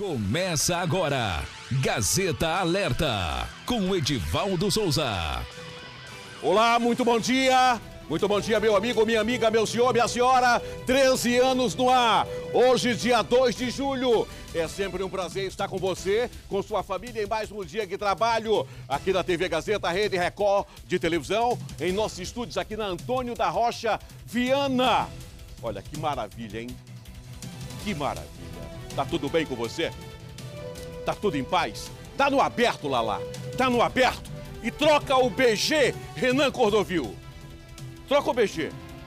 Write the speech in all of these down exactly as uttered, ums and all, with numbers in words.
Começa agora, Gazeta Alerta, com Edivaldo Souza. Olá, muito bom dia. Muito bom dia, meu amigo, minha amiga, meu senhor, minha senhora. treze anos no ar. Hoje, dia dois de julho. É sempre um prazer estar com você, com sua família, em mais um dia de trabalho aqui na T V Gazeta, Rede Record de televisão, em nossos estúdios aqui na Antônio da Rocha, Viana. Olha, que maravilha, hein? Que maravilha. Tá tudo bem com você? Tá tudo em paz? Tá no aberto, Lala. Tá no aberto. E troca o B G, Renan Cordovil. Troca o B G.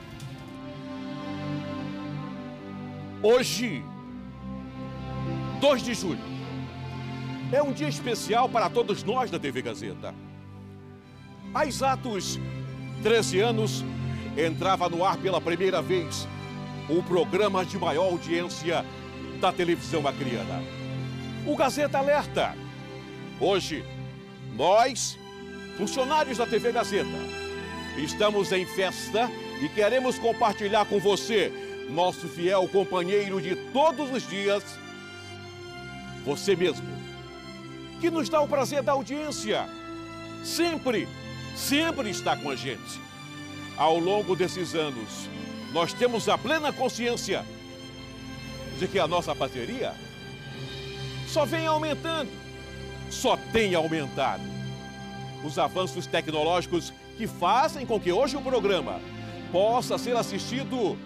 Hoje, dois de julho, é um dia especial para todos nós da T V Gazeta. Há exatos treze anos, entrava no ar pela primeira vez o programa de maior audiência da televisão acreana, o Gazeta Alerta. Hoje, nós, funcionários da T V Gazeta, estamos em festa e queremos compartilhar com você, nosso fiel companheiro de todos os dias, você mesmo, que nos dá o prazer da audiência. Sempre, sempre está com a gente. Ao longo desses anos, nós temos a plena consciência de que a nossa parceria só vem aumentando, só tem aumentado. Os avanços tecnológicos que fazem com que hoje o programa possa ser assistido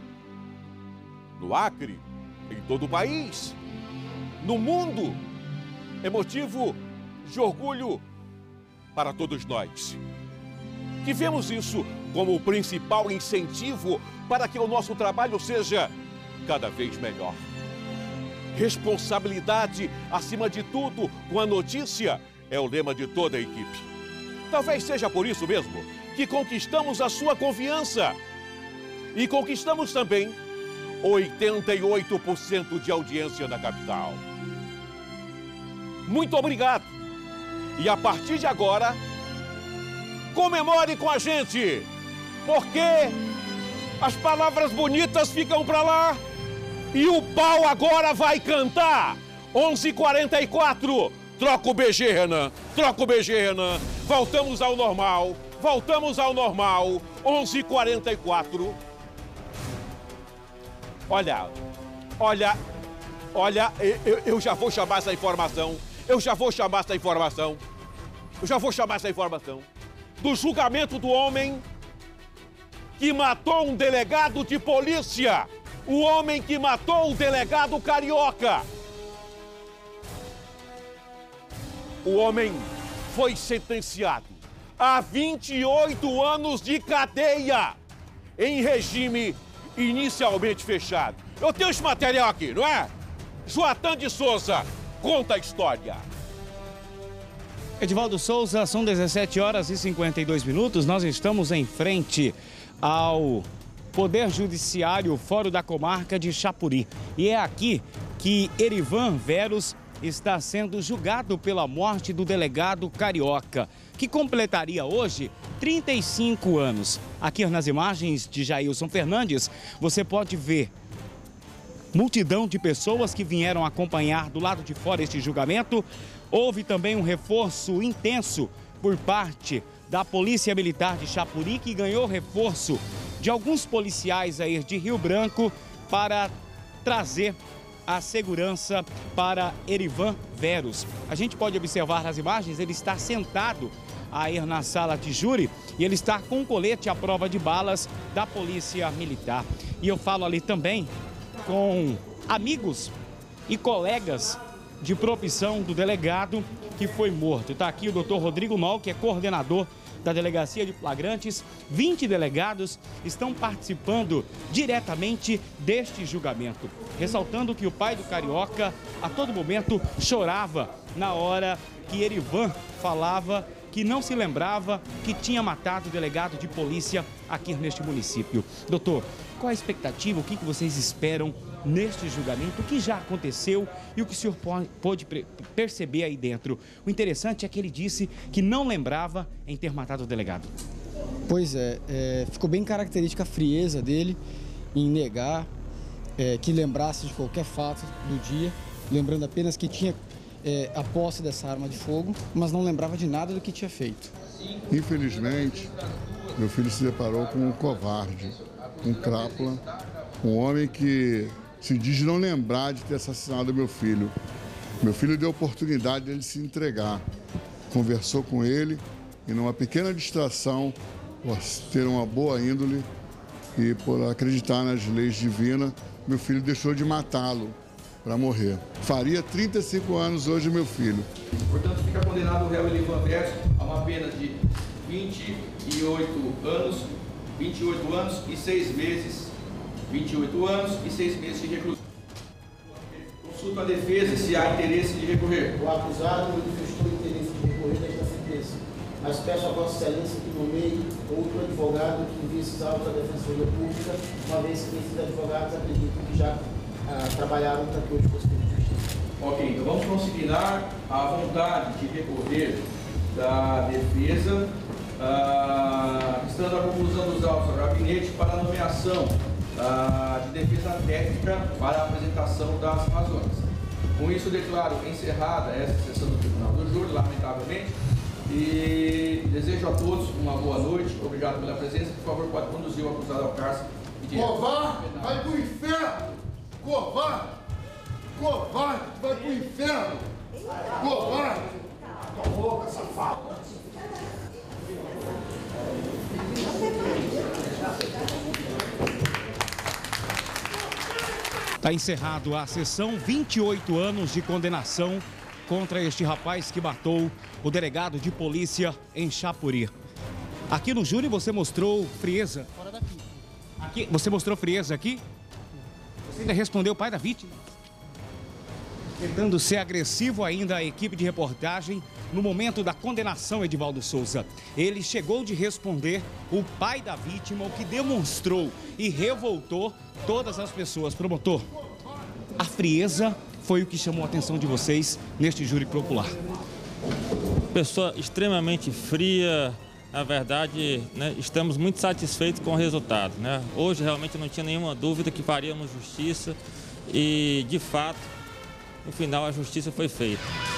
no Acre, em todo o país, no mundo, é motivo de orgulho para todos nós, que vemos isso como o principal incentivo para que o nosso trabalho seja cada vez melhor. Responsabilidade acima de tudo com a notícia é o lema de toda a equipe. Talvez seja por isso mesmo que conquistamos a sua confiança e conquistamos também oitenta e oito por cento de audiência na capital. Muito obrigado! E a partir de agora, comemore com a gente, porque as palavras bonitas ficam para lá e o pau agora vai cantar. onze e quarenta e quatro, troca o B G, Renan, troca o B G, Renan. Voltamos ao normal, voltamos ao normal, onze e quarenta e quatro. Olha, olha, olha, eu, eu já vou chamar essa informação, eu já vou chamar essa informação, eu já vou chamar essa informação do julgamento do homem que matou um delegado de polícia, o homem que matou o delegado carioca. O homem foi sentenciado a vinte e oito anos de cadeia em regime inicialmente fechado. Eu tenho esse material aqui, não é? Joatan de Souza, conta a história. Edivaldo Souza, são dezessete horas e cinquenta e dois minutos. Nós estamos em frente ao Poder Judiciário Fórum da Comarca de Chapuri. E é aqui que Erivan Veros está sendo julgado pela morte do delegado carioca, que completaria hoje trinta e cinco anos. Aqui nas imagens de Jailson Fernandes, você pode ver multidão de pessoas que vieram acompanhar do lado de fora este julgamento. Houve também um reforço intenso por parte da Polícia Militar de Chapuri, que ganhou reforço de alguns policiais aí de Rio Branco para trazer a segurança para Erivan Veros. A gente pode observar nas imagens, ele está sentado aí na sala de júri e ele está com um colete à prova de balas da Polícia Militar. E eu falo ali também com amigos e colegas de profissão do delegado que foi morto. Está aqui o doutor Rodrigo Nol, que é coordenador da Delegacia de Flagrantes. vinte delegados estão participando diretamente deste julgamento, ressaltando que o pai do carioca a todo momento chorava na hora que Erivan falava que não se lembrava que tinha matado o delegado de polícia aqui neste município. Doutor, qual a expectativa, o que vocês esperam neste julgamento, o que já aconteceu e o que o senhor pôde perceber aí dentro? O interessante é que ele disse que não lembrava em ter matado o delegado. Pois é, é ficou bem característica a frieza dele em negar é, que lembrasse de qualquer fato do dia. lembrando apenas que tinha é, a posse dessa arma de fogo, mas não lembrava de nada do que tinha feito. Infelizmente, meu filho se deparou com um covarde, um crápula, um homem que se diz não lembrar de ter assassinado meu filho. Meu filho deu a oportunidade dele se entregar, conversou com ele e numa pequena distração, por ter uma boa índole e por acreditar nas leis divinas, meu filho deixou de matá-lo para morrer. Faria trinta e cinco anos hoje meu filho. Portanto, fica condenado o réu Erivan Verso a uma pena de vinte e oito anos, vinte e oito anos e seis meses, vinte e oito anos e seis meses de reclusão. Consulto a defesa se há interesse de recorrer. O acusado manifestou interesse de recorrer desta sentença, mas peço a Vossa Excelência que nomeie outro advogado que envie esses autos à Defensoria Pública, uma vez que esses advogados acreditam que já ah, trabalharam para que hoje fosse feito justiça. Ok, então vamos consignar a vontade de recorrer da defesa, ah, estando a conclusão dos autos ao gabinete para a nomeação ah, de defesa técnica para a apresentação das razões. Com isso, declaro encerrada esta sessão do Tribunal do Júri, lamentavelmente, e desejo a todos uma boa noite. Obrigado pela presença. Por favor, pode conduzir o acusado ao cárcere. Covarde, vai pro inferno! Covarde! Covarde, vai pro inferno! Covarde! Tua boca, safado! Está encerrado a sessão, vinte e oito anos de condenação contra este rapaz que matou o delegado de polícia em Chapuri. Aqui no júri você mostrou frieza. Fora daqui. Aqui, você mostrou frieza aqui? Você ainda respondeu o pai da vítima? Tentando ser agressivo ainda a equipe de reportagem no momento da condenação, Edivaldo Souza. Ele chegou de responder o pai da vítima, o que demonstrou e revoltou todas as pessoas. Promotor, a frieza foi o que chamou a atenção de vocês neste júri popular. Pessoa extremamente fria, na verdade, né, estamos muito satisfeitos com o resultado, né? Hoje realmente não tinha nenhuma dúvida que faríamos justiça e, de fato, no final a justiça foi feita.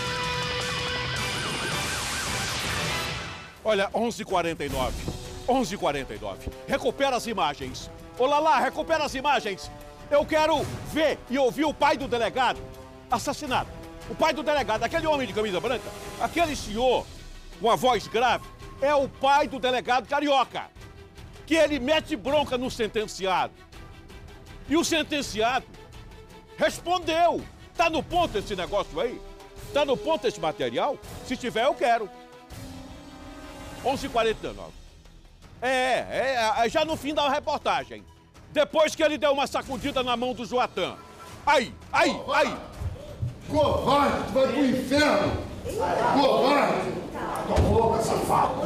Olha, onze e quarenta e nove. onze e quarenta e nove. Recupera as imagens. Ô Lala, recupera as imagens. Eu quero ver e ouvir o pai do delegado assassinado. O pai do delegado, aquele homem de camisa branca, aquele senhor com a voz grave, é o pai do delegado carioca. Que ele mete bronca no sentenciado. E o sentenciado respondeu. Tá no ponto esse negócio aí? Tá no ponto esse material? Se tiver, eu quero. onze e quarenta e nove. É, é, já no fim da reportagem. Depois que ele deu uma sacudida na mão do Joatan. Aí, aí, aí. Covarde, vai pro inferno! Covarde! Tua boca, safado!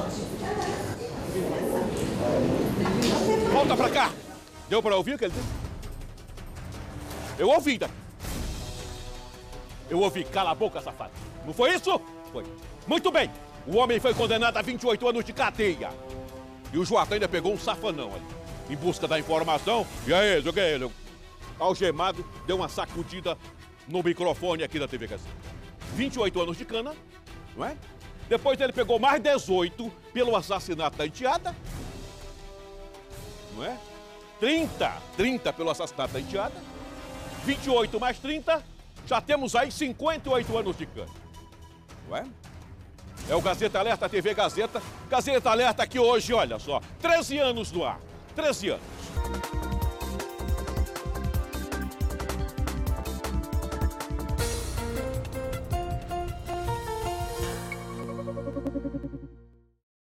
Volta pra cá. Deu pra ouvir o que ele disse? Eu ouvi daqui. Eu ouvi, cala a boca, safado. Não foi isso? Foi. Muito bem. O homem foi condenado a vinte e oito anos de cadeia. E o Joatan ainda pegou um safanão ali. Em busca da informação. E aí, joguei ele. Algemado, deu uma sacudida no microfone aqui da T V Gazeta. vinte e oito anos de cana, não é? Depois ele pegou mais dezoito pelo assassinato da enteada. Não é? trinta, trinta pelo assassinato da enteada. vinte e oito mais trinta, já temos aí cinquenta e oito anos de cana. Não é? É o Gazeta Alerta, T V Gazeta. Gazeta Alerta aqui hoje, olha só, treze anos no ar. treze anos.